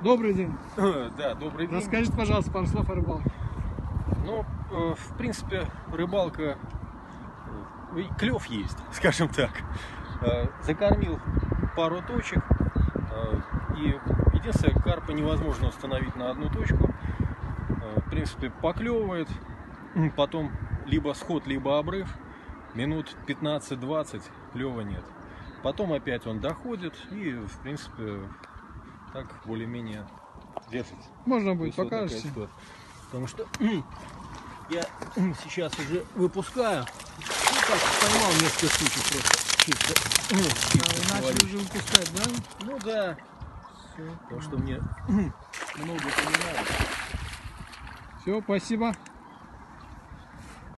Добрый день. Да, добрый день. Расскажите, пожалуйста, пару слов о рыбалке. Ну, в принципе, рыбалка, клев есть, скажем так. Закормил пару точек, и единственное, карпа невозможно установить на одну точку. В принципе, поклевывает, потом либо сход, либо обрыв, минут 15-20 клева нет. Потом опять он доходит и, в принципе, так более-менее держится. Можно будет, Вот покажете. Потому что я сейчас уже выпускаю. Ну так, поймал несколько штучек просто. Чисто. Начали уже выпускать, да? Ну да. Все, Потому что мне много не надо. все, спасибо.